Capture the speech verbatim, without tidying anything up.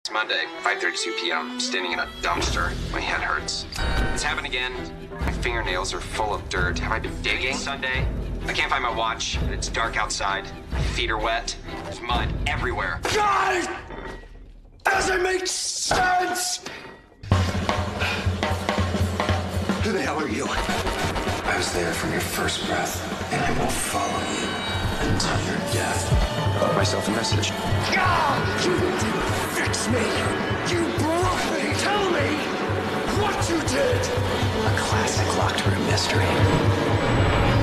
It's Monday, five thirty-two p m standing in a dumpster. My head hurts. It's happened again. My fingernails are full of dirt. Have I been digging? Sunday. I can't find my watch, and it's dark outside. My feet are wet. There's mud everywhere. God! Does it make sense? Who the hell are you? I was there from your first breath, and I will follow you until your death. Myself a message. God! You didn't fix me! You broke me! Tell me what you did! A classic locked room mystery.